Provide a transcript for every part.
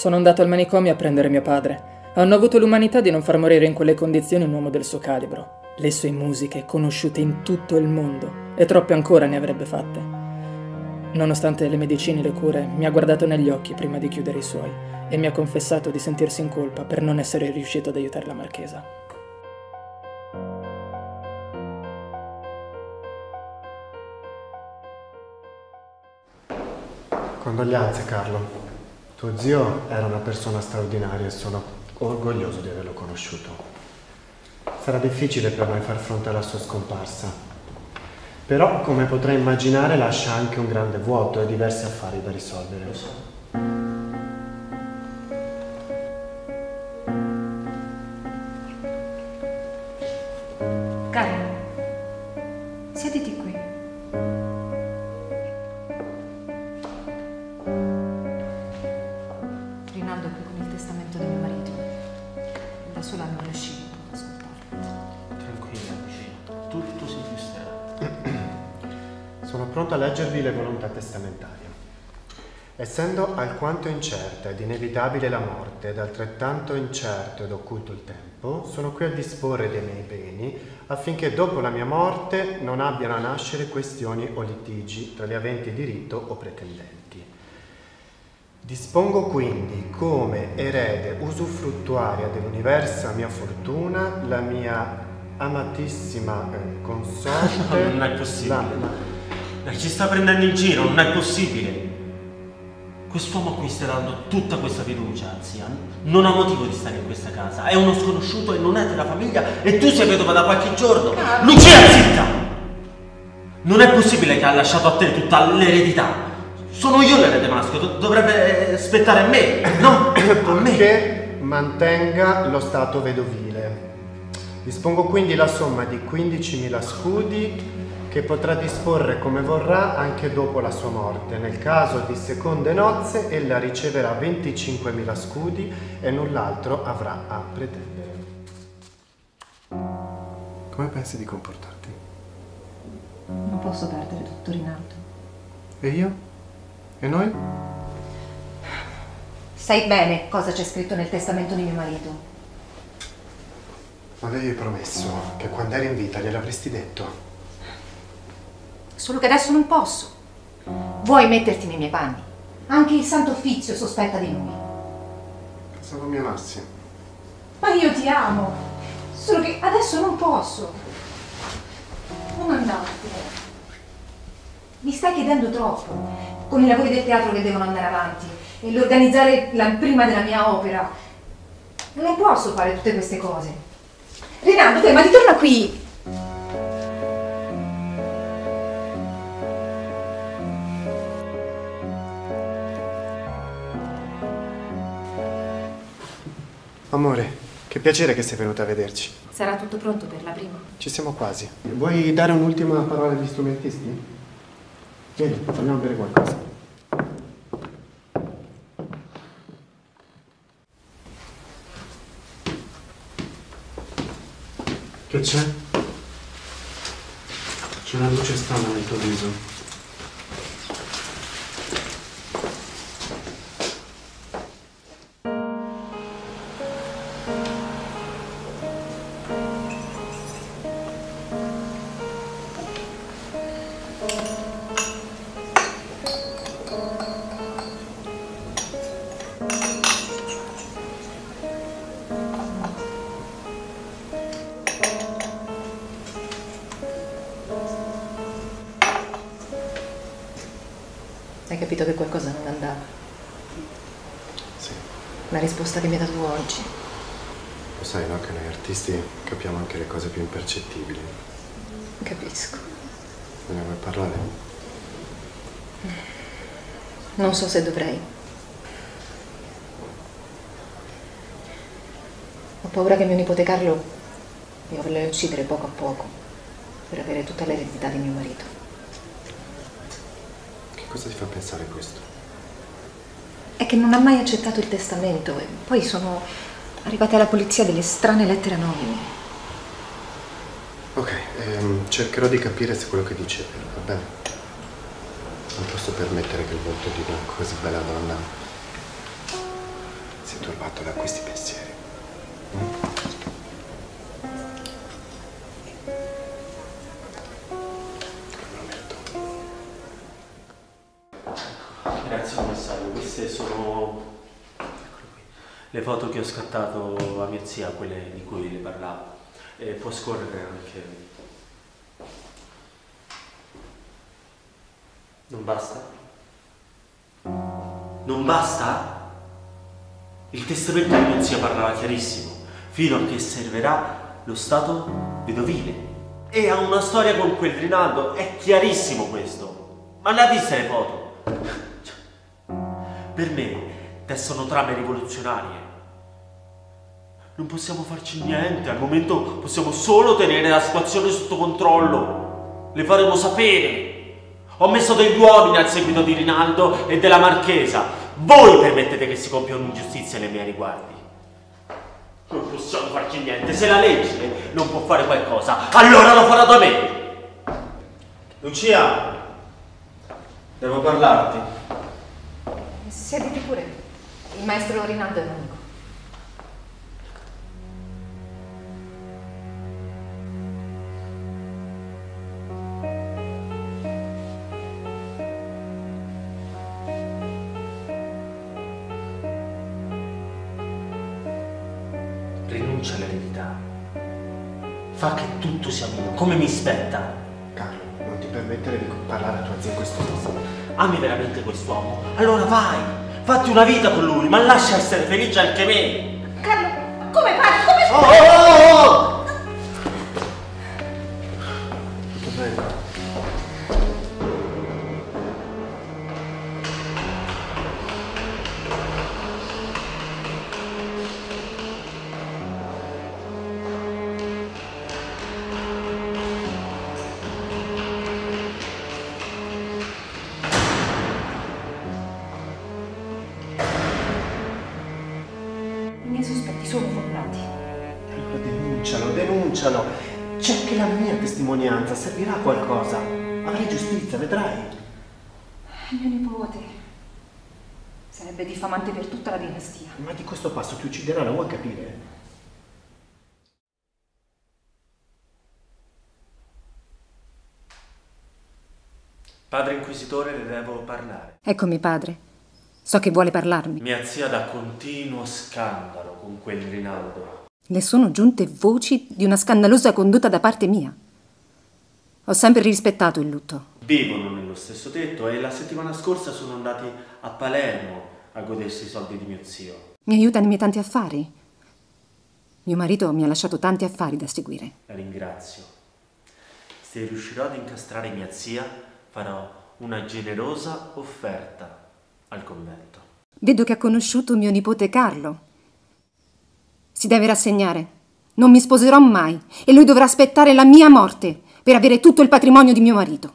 Sono andato al manicomio a prendere mio padre. Hanno avuto l'umanità di non far morire in quelle condizioni un uomo del suo calibro. Le sue musiche, conosciute in tutto il mondo, e troppe ancora ne avrebbe fatte. Nonostante le medicine e le cure, mi ha guardato negli occhi prima di chiudere i suoi e mi ha confessato di sentirsi in colpa per non essere riuscito ad aiutare la marchesa. Condoglianze, Carlo. Tuo zio era una persona straordinaria e sono orgoglioso di averlo conosciuto. Sarà difficile per noi far fronte alla sua scomparsa. Però, come potrai immaginare, lascia anche un grande vuoto e diversi affari da risolvere. Lo so. Carlo, siediti qui. Rinaldo è qui con il testamento di mio marito. Da sola non riuscivo ad ascoltarlo. Tranquilla, vicina. Tutto si aggiusterà. Sono pronto a leggervi le volontà testamentarie. Essendo alquanto incerta ed inevitabile la morte ed altrettanto incerto ed occulto il tempo, sono qui a disporre dei miei beni affinché dopo la mia morte non abbiano a nascere questioni o litigi tra gli aventi diritto o pretendenti. Dispongo quindi come erede usufruttuaria dell'universa mia fortuna la mia amatissima consorte. Non è possibile. Ci sta prendendo in giro, non è possibile. Quest'uomo a cui stai dando tutta questa fiducia, zia, non ha motivo di stare in questa casa. È uno sconosciuto e non è della famiglia e tu sei vedova da qualche giorno. Lucia, zitta! Non è possibile che ha lasciato a te tutta l'eredità. Sono io l'erede maschio, dovrebbe spettare a me, no? A me. Che mantenga lo stato vedovile. Dispongo quindi la somma di 15.000 scudi che potrà disporre come vorrà anche dopo la sua morte. Nel caso di seconde nozze, ella riceverà 25.000 scudi e null'altro avrà a pretendere. Come pensi di comportarti? Non posso perdere tutto, Rinaldo. E io? E noi? Sai bene cosa c'è scritto nel testamento di mio marito. Avevi promesso che quando eri in vita gliel'avresti detto. Solo che adesso non posso. Vuoi metterti nei miei panni? Anche il Santo Uffizio sospetta di noi. Pensavo mi amassi. Ma io ti amo. Solo che adesso non posso. Non andartene. Mi stai chiedendo troppo. Con i lavori del teatro che devono andare avanti e l'organizzare la prima della mia opera. Non posso fare tutte queste cose. Rinaldo, te, ma ritorna qui. Amore, che piacere che sei venuta a vederci. Sarà tutto pronto per la prima? Ci siamo quasi. Vuoi dare un'ultima parola agli strumentisti? Vieni, andiamo a bere qualcosa. Che c'è? C'è una luce strana nel tuo viso. Hai capito che qualcosa non andava? Sì. La risposta che mi hai dato oggi. Lo sai, no? Che noi artisti capiamo anche le cose più impercettibili. Capisco. Me ne vuoi parlare? Non so se dovrei. Ho paura che mio nipote Carlo mi voglia uccidere poco a poco per avere tutta l'eredità di mio marito. Cosa ti fa pensare questo? È che non ha mai accettato il testamento e poi sono arrivate alla polizia delle strane lettere anonime. Ok, cercherò di capire se quello che dice è vero, va bene? Non posso permettere che il volto di una così bella donna turbato da questi pensieri. Grazie commissario, queste sono le foto che ho scattato a mia zia, quelle di cui le parlavo. E può scorrere anche. Non basta? Non basta? Il testamento di mia zia parlava chiarissimo, fino a che servirà lo stato vedovile. E ha una storia con quel Rinaldo, è chiarissimo questo. Ma le ha viste le foto? Per me sono trame rivoluzionarie. Non possiamo farci niente, al momento possiamo solo tenere la situazione sotto controllo. Le faremo sapere. Ho messo degli uomini al seguito di Rinaldo e della Marchesa. Voi permettete che si compiano ingiustizie nei miei riguardi. Non possiamo farci niente. Se la legge non può fare qualcosa, allora lo farà da me. Lucia, devo parlarti. Siediti pure. Il maestro Rinaldo è un amico. Rinuncia all'eredità. Fa che tutto sia mio, come mi spetta. Carlo, non ti permettere di parlare a tua zia in questo modo. Ami veramente quest'uomo? Allora vai, fatti una vita con lui, ma lascia essere felice anche me. Carlo, come parli? Come... Oh! Tutto bene? I miei sospetti sono fondati. Allora denuncialo. C'è anche la mia testimonianza, servirà a qualcosa. Avrai giustizia, vedrai. Il mio nipote sarebbe diffamante per tutta la dinastia. Ma di questo passo ti ucciderà, lo vuoi capire? Padre Inquisitore, le devo parlare. Eccomi, padre. So che vuole parlarmi. Mia zia dà continuo scandalo con quel Rinaldo. Le sono giunte voci di una scandalosa condotta da parte mia. Ho sempre rispettato il lutto. Vivono nello stesso tetto e la settimana scorsa sono andati a Palermo a godersi i soldi di mio zio. Mi aiuta nei miei tanti affari. Mio marito mi ha lasciato tanti affari da seguire. La ringrazio. Se riuscirò ad incastrare mia zia, farò una generosa offerta al convento. Vedo che ha conosciuto mio nipote Carlo. Si deve rassegnare. Non mi sposerò mai e lui dovrà aspettare la mia morte per avere tutto il patrimonio di mio marito.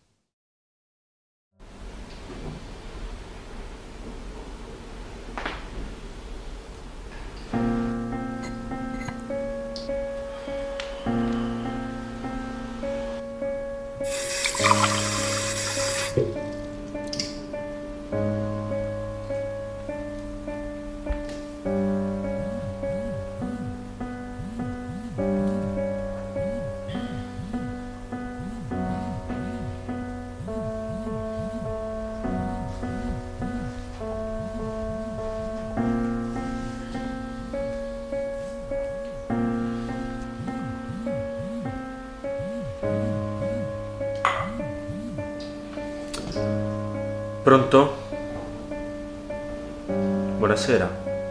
Pronto? Buonasera.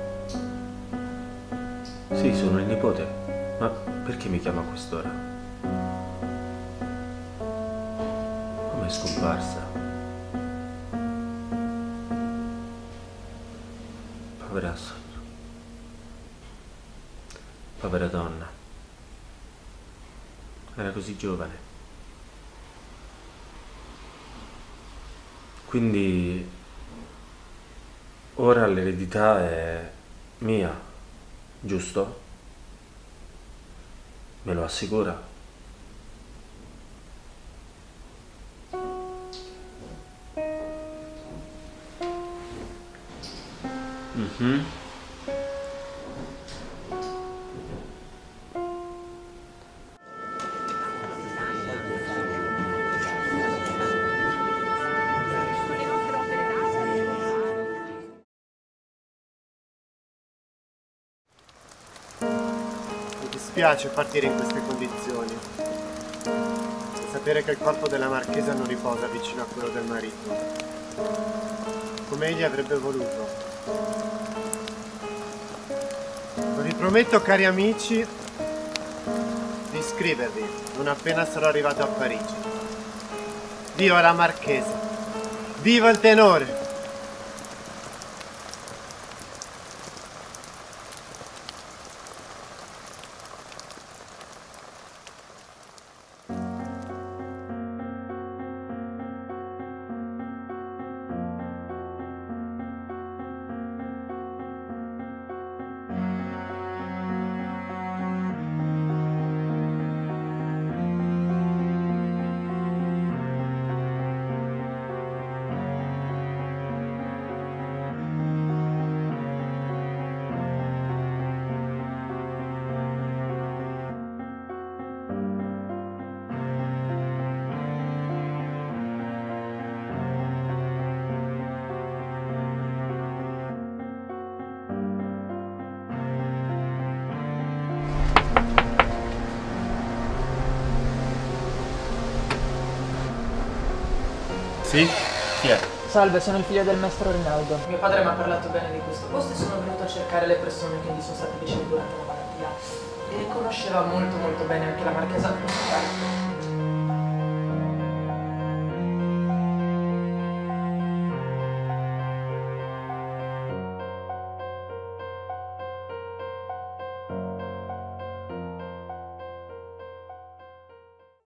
Sì, sono il nipote. Ma perché mi chiama a quest'ora? Come è scomparsa? Povera donna. Era così giovane. Quindi ora l'eredità è mia, giusto? Me lo assicura? Mhm. dispiace partire in queste condizioni. E sapere che il corpo della marchesa non riposa vicino a quello del marito, come egli avrebbe voluto. Vi prometto, cari amici, di iscrivervi non appena sarò arrivato a Parigi. Viva la marchesa! Viva il tenore! Sì? Chi è? Salve, sono il figlio del maestro Rinaldo. Mio padre mi ha parlato bene di questo posto e sono venuto a cercare le persone che gli sono state vicine durante la malattia. E conosceva molto bene anche la marchesa.